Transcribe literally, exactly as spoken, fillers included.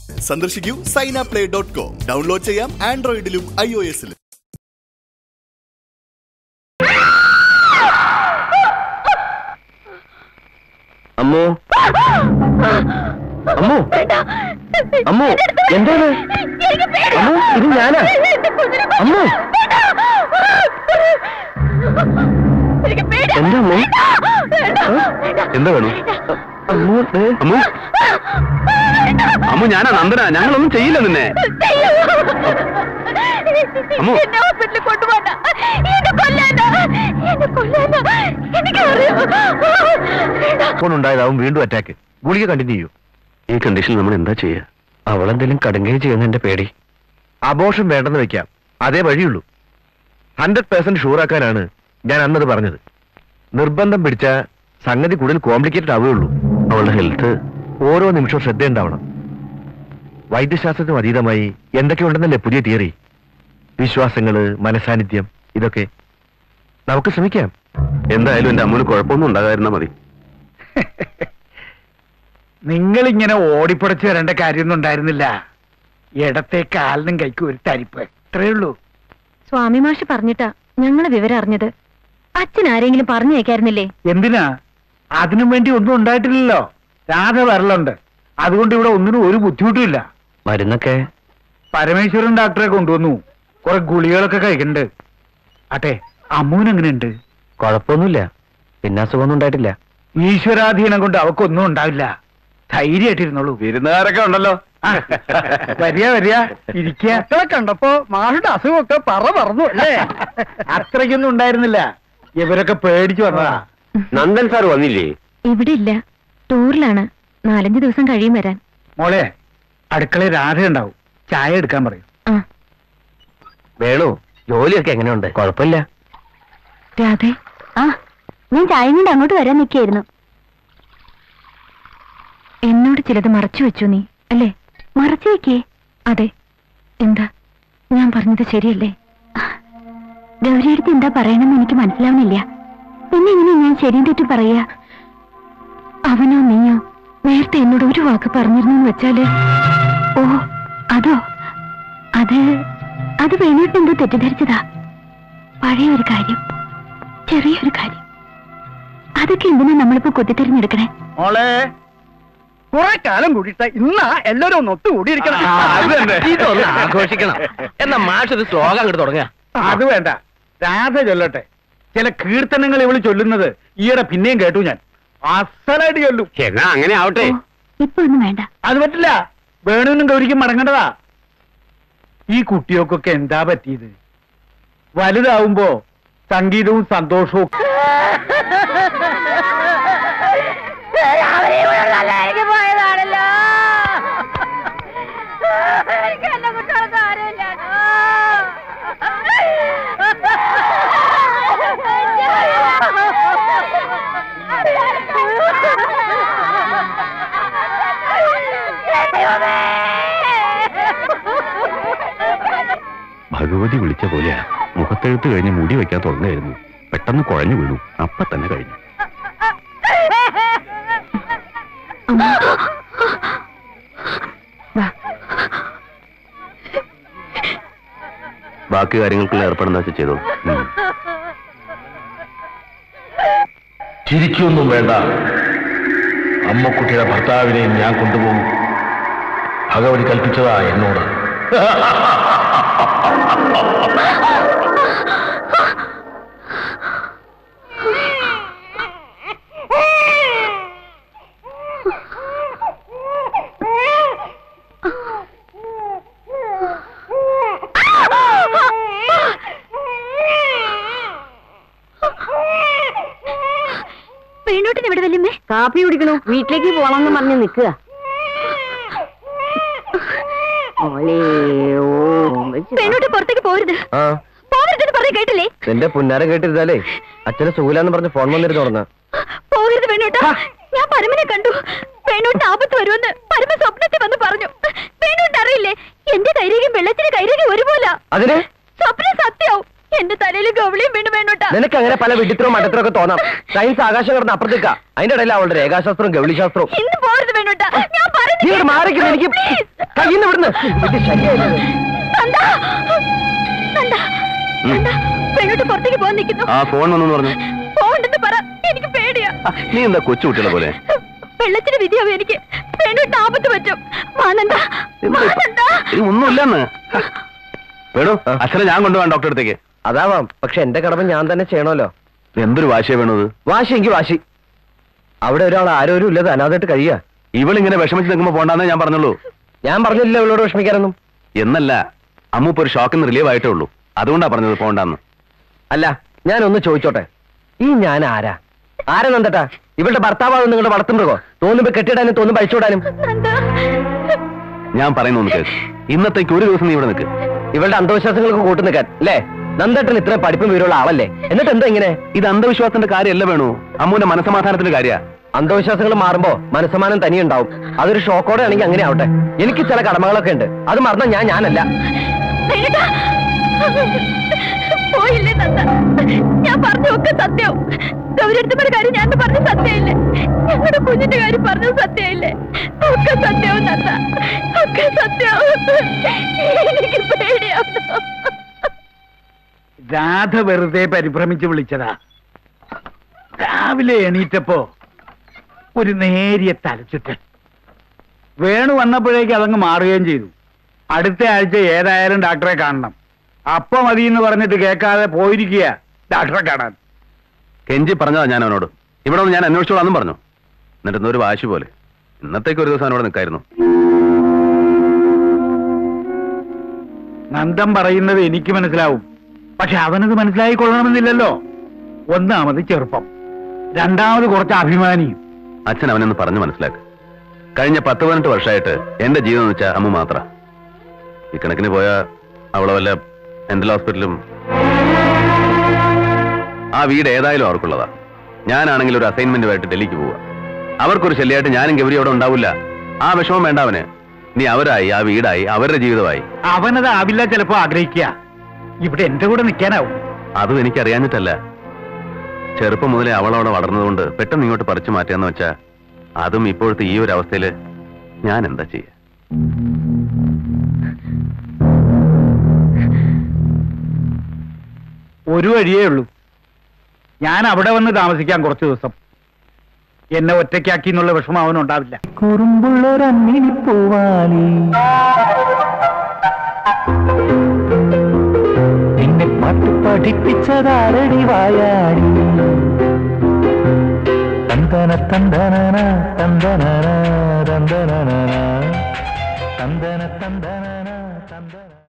സന്ദർശിക്കൂ Saina play dot com. Download ചെയ്യാം ആൻഡ്രോയിഡിലും ഐ ഒ എസിലും. അമ്മോ അമ്മോ അമ്മോ എന്താണ് അമ്മോ ഇത് ഞാനാ അമ്മോ എന്താ അമ്മോ എന്താ വേണു അമ്മോ അമ്മോ അമ്മോ ഞാനാ നന്ദന ഞങ്ങളൊന്നും ചെയ്യില്ല നിന്നെ അമ്മോ ഉണ്ടായതാവും വീണ്ടും അറ്റാക്ക്. ഗുളിക കണ്ടിന്യൂ ചെയ്യൂ. ഈ കണ്ടീഷനിൽ നമ്മൾ എന്താ ചെയ്യുക? അവളെന്തെങ്കിലും കടുങ്കയും ചെയ്യുന്ന എന്റെ പേടി. അബോർഷൻ വേണ്ടെന്ന് വെക്കാം, അതേ വഴിയുള്ളൂ. ഹൺഡ്രഡ് പെർസെന്റ് ഷൂറാക്കാനാണ് ഞാൻ അന്നത് പറഞ്ഞത്. നിർബന്ധം പിടിച്ച സംഗതി കൂടുതൽ കോംപ്ലിക്കേറ്റഡ് ആവുകയുള്ളൂ. അവളുടെ ഹെൽത്ത് ഓരോ നിമിഷവും ശ്രദ്ധയുണ്ടാവണം. വൈദ്യശാസ്ത്രത്തിനും അതീതമായി എന്തൊക്കെയുണ്ടെന്നല്ലേ പുതിയ തിയറി? വിശ്വാസങ്ങള്, മനസാന്നിധ്യം, ഇതൊക്കെ നമുക്ക് ശ്രമിക്കാം. എന്തായാലും എന്റെ അമ്മൂന് കുഴപ്പമൊന്നും ഉണ്ടാകാതിരുന്നാ മതി. നിങ്ങളിങ്ങനെ ഓടിപ്പടച്ചു വരേണ്ട കാര്യമൊന്നും ഉണ്ടായിരുന്നില്ല. ഇടത്തെ കാലിനും കൈക്കും ഒരു തരിപ്പ്, ഇത്രയേ ഉള്ളൂ. സ്വാമി മാഷ് പറഞ്ഞിട്ടാ ഞങ്ങള് വിവരം അറിഞ്ഞത്. അച്ഛൻ ആരെങ്കിലും പറഞ്ഞു കേൾക്കായിരുന്നില്ലേ? എന്തിനാ? അതിനും വേണ്ടി ഒന്നും ഉണ്ടായിട്ടില്ലല്ലോ. രാധ വരലുണ്ട്, അതുകൊണ്ട് ഇവിടെ ഒന്നിനും ഒരു ബുദ്ധിമുട്ടുമില്ല. മരുന്നൊക്കെ പരമേശ്വരൻ ഡോക്ടറെ കൊണ്ടുവന്നു. കുറെ ഗുളികളൊക്കെ കഴിക്കുന്നുണ്ട്. അട്ടെ, അമ്മൂന് എങ്ങനെയുണ്ട്? കുഴപ്പമൊന്നുമില്ല, പിന്നെ അസുഖമൊന്നും ഉണ്ടായിട്ടില്ല. ഈശ്വരാധീനം കൊണ്ട് അവക്കൊന്നും ഉണ്ടാവില്ല. ധൈര്യമായിട്ടിരുന്നോളൂ. വിരുന്നുകാരൊക്കെ ഉണ്ടല്ലോ. വരിക വരിക ഇരിക്കുക. കണ്ടപ്പോ മാഷുടെ അസുഖമൊക്കെ പറ പറഞ്ഞു അല്ലേ? അത്രയ്ക്കൊന്നും ഉണ്ടായിരുന്നില്ല. ഇവരൊക്കെ പേടിച്ചു വന്നതാ. നന്ദൻ സാർ വന്നില്ലേ? ഇവിടെ ഇല്ല, ടൂറിലാണ്. നാലഞ്ചു ദിവസം കഴിയും വരാൻ. മോളെ, അടുക്കളയിൽ രാധ ഉണ്ടാവും, ചായ എടുക്കാൻ പറയും. വേണു, ജോലിയൊക്കെ എങ്ങനെയുണ്ട്? കുഴപ്പമില്ല. രാധേ, ആ ഞാൻ ചായ കൊണ്ട് അങ്ങോട്ട് വരാൻ നിൽക്കായിരുന്നു. എന്നോട് ചിലത് മറച്ചു വെച്ചു നീ അല്ലേ? മറച്ചു വെക്കേ? അതെ. എന്താ ഞാൻ പറഞ്ഞത് ശരിയല്ലേ? ഗൗരിയെടുത്ത് എന്താ പറയണമെന്ന് എനിക്ക് മനസ്സിലാവുന്നില്ല. പിന്നെ ഇങ്ങനെ ഞാൻ ശരിയും തെറ്റും പറയാ? അവനോ നീയോ നേരത്തെ എന്നോട് ഒരു വാക്ക് പറഞ്ഞിരുന്നു വെച്ചാല്? ഓ അതോ? അത് അത് വേണിട്ട് എന്തോ തെറ്റിദ്ധരിച്ചതാ. പഴയ ഒരു കാര്യം, ചെറിയൊരു കാര്യം. അതൊക്കെ എന്തിനാ നമ്മളിപ്പോ കൊത്തിത്തെരഞ്ഞെടുക്കണേ? മോളെ, കുറെ കാലം കൂടിയിട്ട് ഇന്നാ എല്ലാരും ഒന്ന് ഒത്തുകൂടിയിരിക്കണം. ഇതൊന്ന് ആഘോഷിക്കണം. എന്നാ മാഷൊരു ശ്ലോകം അങ്ങോട്ട് തുടങ്ങുക. അത് വേണ്ട, രാധ ചൊല്ലട്ടെ. ചില കീർത്തനങ്ങൾ ഇവള് ചൊല്ലുന്നത് ഈയിടെ പിന്നെയും കേട്ടു ഞാൻ. അസലായിട്ട് ചൊല്ലും. എന്നാ അങ്ങനെ ആവട്ടെ. ഇപ്പൊ ഒന്നും വേണ്ട. അത് പറ്റില്ല, വേണുവിനും ഗൗരിക്കും മടങ്ങേണ്ടതാ. ഈ കുട്ടികൾക്കൊക്കെ എന്താ പറ്റിയത്? വലുതാവുമ്പോ സംഗീതവും സന്തോഷവും പോയതാണല്ലോ. എനിക്ക് എന്നെ കുട്ടികൾക്ക് ആരുമില്ലാണോ? ഭഗവതി വിളിച്ച പോലെയാ. മുഖത്തെഴുത്ത് കഴിഞ്ഞ് മുടി വെക്കാൻ തുടങ്ങായിരുന്നു. പെട്ടെന്ന് കുഴഞ്ഞു വീണു. അപ്പൊ തന്നെ കഴിഞ്ഞു. ബാക്കി കാര്യങ്ങൾക്കുള്ള ഏർപ്പെടുന്ന വെച്ച് ചെയ്തോളൂ. ചിരിക്കൊന്നും വേണ്ട. അമ്മക്കുട്ടിയുടെ ഭർത്താവിനെയും ഞാൻ കൊണ്ടുപോകും. ഭഗവതി കൽപ്പിച്ചതാ എന്നോട്. വേണോട്ടിന് എവിടെ വല്യമ്മേ? കാപ്പി കുടിക്കണോ? വീട്ടിലേക്ക് പോണെന്ന് പറഞ്ഞ് നിൽക്കുക. വേണോട്ട് പുറത്തേക്ക് പോരുത്, പോകരുതെന്ന് പറഞ്ഞ് കേട്ടില്ലേ? എന്റെ പുന്നാരം കേട്ടിരുന്നാലേ അച്ഛനെ സുഖിലാന്ന് പറഞ്ഞ് ഫോൺ വന്നിരുന്നു തുറന്ന. പോകരുത് വേണോട്ടാ. ഞാൻ പരമനെ കണ്ടു. വേണോട്ട് ആപത്ത് വരുമെന്ന് പരമ സ്വപ്നത്തിൽ വന്ന് പറഞ്ഞു. വേണോട്ട് അറിയില്ലേ, എന്റെ കൈരേഖയും വെള്ളത്തിന് കൈരേഖയും ഒരുപോലെ. അതിന് സ്വപ്നം സത്യമാവും. എന്റെ തലയിൽ ഗൗളിയും വീണ് വേണോട്ടാ. നിനക്ക് അങ്ങനെ പല വിഡിത്രവും മടത്രവും ഒക്കെ തോന്നാം. സയൻസ് ആകാശം കിടന്ന് അപ്പുറത്തേക്കാ. അതിന്റെ ഇടയിൽ അവളുടെ രേഖാശാസ്ത്രവും ഗൗളിശാസ്ത്രവും. ഇന്ന് പോകരുത് വേണോട്ടാ, ഞാൻ പറഞ്ഞു നീ മാറിക്കുന്നു, എനിക്ക് കയ്യിന്ന് വിടുന്നു. പെണ്ണോട്ട് പുറത്തേക്ക് പോകാൻ നിൽക്കുന്നു. ആ ഫോൺ വന്നു പറഞ്ഞു. പോണ്ടെന്ന് പറ, എനിക്ക് പേടിയാ. നീ എന്താ കൊച്ചു കുട്ടികളെ പോലെ? വെള്ളത്തിന് വിധിയാവും എനിക്ക്. പെണ്ണോട്ട് ആപത്ത് പറ്റും. മാനന്ദ, മാനന്ദ. ഒന്നുമില്ലെന്ന് വേണു, അച്ഛനെ ഞാൻ കൊണ്ടുപോകാം ഡോക്ടറെ അടുത്തേക്ക്. അതാവാം, പക്ഷെ എന്റെ കടമ ഞാൻ തന്നെ ചെയ്യണമല്ലോ. എന്തൊരു വാശിയാ വേണത്? വാശി എങ്കിൽ വാശി. അവിടെ ഒരാൾ ആരോരും ഇല്ലത് അനാഥായിട്ട് കഴിയുക. ഇവളിങ്ങനെ വിഷമിച്ച് നിൽക്കുമ്പോ പോണ്ടെന്നേ ഞാൻ പറഞ്ഞുള്ളൂ. ഞാൻ പറഞ്ഞില്ല ഇവളോട് വിഷമിക്കാനൊന്നും. എന്നല്ല, അമ്മ ഇപ്പൊ ഒരു ഷോക്കിന്ന് റിലീവ് ആയിട്ടേ ഉള്ളൂ. അതുകൊണ്ടാ പറഞ്ഞത് പോണ്ടെന്ന്. അല്ല, ഞാനൊന്ന് ചോദിച്ചോട്ടെ, ഈ ഞാൻ ആരാ? ആരാ നന്ദട്ടാ? ഇവളുടെ ഭർത്താവാണ് നിങ്ങളുടെ വളർത്തുമൃഗോ? തോന്നുമ്പോ കെട്ടിടാനും തോന്നുമ്പോ അഴിച്ചുവിടാനും. ഞാൻ പറയുന്ന ഒന്ന് കേൾക്ക്. ഇന്നത്തേക്ക് ഒരു ദിവസം നീ ഇവിടെ നിൽക്ക്. ഇവളുടെ അന്ധവിശ്വാസങ്ങൾക്ക് കൂട്ടു നിൽക്കാൻ അല്ലേ? നന്ദേട്ടൻ ഇത്രയും പഠിപ്പും വിവരമുള്ള ആളല്ലേ, എന്നിട്ട് എന്താ ഇങ്ങനെ? ഇത് അന്ധവിശ്വാസത്തിന്റെ കാര്യമല്ല വേണു, അമ്മുവിന്റെ മനസമാധാനത്തിന്റെ കാര്യ. അന്ധവിശ്വാസങ്ങൾ മാറുമ്പോ മനസ്സമാനം തനിയുണ്ടാവും. അതൊരു ഷോക്കോടെ ആണെങ്കിൽ അങ്ങനെ ആവട്ടെ. എനിക്ക് ചില കടമകളൊക്കെ ഉണ്ട്, അത് മറന്ന ഞാൻ ഞാനല്ല. പോയില്ലേ നന്ദ? ഞാൻ പറഞ്ഞൊക്കെ സത്യവും. ഗൗരിയടുത്തമ്മയുടെ കാര്യം ഞാൻ പറഞ്ഞ സത്യമില്ലേ? ഞങ്ങളുടെ കുഞ്ഞിന്റെ കാര്യം പറഞ്ഞത് സത്യമില്ലേ? ഒക്കെ സത്യവും നന്ദ, ഒക്കെ സത്യവും. എനിക്ക് പേടിയാവുന്നു. രാധ വെറുതെ പരിഭ്രമിച്ച് വിളിച്ചതാ. രാവിലെ എണീറ്റപ്പോ ഒരു നേരിയ തലച്ചുറ്റൽ. വേണു വന്നപ്പോഴേക്ക് അതങ്ങ് മാറുകയും ചെയ്തു. അടുത്ത ആഴ്ച ഏതായാലും ഡോക്ടറെ കാണണം. അപ്പൊ മതി എന്ന് പറഞ്ഞിട്ട് കേൾക്കാതെ പോയിരിക്കുക ഡോക്ടറെ കാണാൻ. കെഞ്ചി പറഞ്ഞതാ ഞാൻ അവനോട്. ഇവിടെ ഒന്ന് ഞാൻ അന്വേഷിച്ചോളാന്നും പറഞ്ഞു. എന്നിട്ട് ഒരു വാശി പോലെ ഇന്നത്തേക്ക് ഒരു ദിവസം അവനോട് നിൽക്കായിരുന്നു. നന്ദൻ പറയുന്നത് എനിക്ക് മനസ്സിലാവും, പക്ഷെ അവനത് മനസ്സിലായിക്കൊള്ളണമെന്നില്ലല്ലോ. ഒന്നാമത് ചെറുപ്പം, രണ്ടാമത് കുറച്ച് അഭിമാനിയും. അച്ഛൻ അവനൊന്ന് പറഞ്ഞു മനസ്സിലാക്ക്. കഴിഞ്ഞ പത്ത് പതിനെട്ട് വർഷമായിട്ട് എന്റെ ജീവിതം എന്ന് വെച്ചാൽ അമ്മ മാത്ര. ഈ കണക്കിന് പോയാ അവളെ വല്ല മെന്റൽ ഹോസ്പിറ്റലും. ആ വീട് ഏതായാലും അവർക്കുള്ളതാ. ഞാനാണെങ്കിൽ ഒരു അസൈൻമെന്റുമായിട്ട് ഡൽഹിക്ക് പോവുക. അവർക്കൊരു ശല്യമായിട്ട് ഞാനും ഗൗരി അവിടെ ഉണ്ടാവില്ല. ആ വിഷമം വേണ്ട അവന്. നീ അവരായി, ആ വീടായി, അവരുടെ ജീവിതമായി. അവനത് ആവില്ല ചിലപ്പോ ആഗ്രഹിക്കുക. ഇവിടെ എന്റെ കൂടെ നിൽക്കാനാവും. അതും എനിക്കറിയാഞ്ഞിട്ടല്ല. ചെറുപ്പം മുതലേ അവളവിടെ വളർന്നതുകൊണ്ട് പെട്ടെന്ന് ഇങ്ങോട്ട് പറിച്ചു മാറ്റാന്ന് വെച്ചാ അതും ഇപ്പോഴത്തെ ഈ ഒരു അവസ്ഥയില് ഞാൻ എന്താ ചെയ്യാ? ഒരു വഴിയേ ഉള്ളൂ. ഞാൻ അവിടെ വന്ന് താമസിക്കാൻ കുറച്ചു ദിവസം. എന്നെ ഒറ്റയ്ക്കാക്കി എന്നുള്ള വിഷമം അവനുണ്ടാവില്ല. കുറുമ്പുള്ളൊരമ്മിണിപ്പൂവാലി നിന്നെ പാട്ട് പഠിപ്പിച്ചതാരടി വായാടി. തന്തന തന്തന തന്തന തന്തന തന്തന തന്തന തന്തന.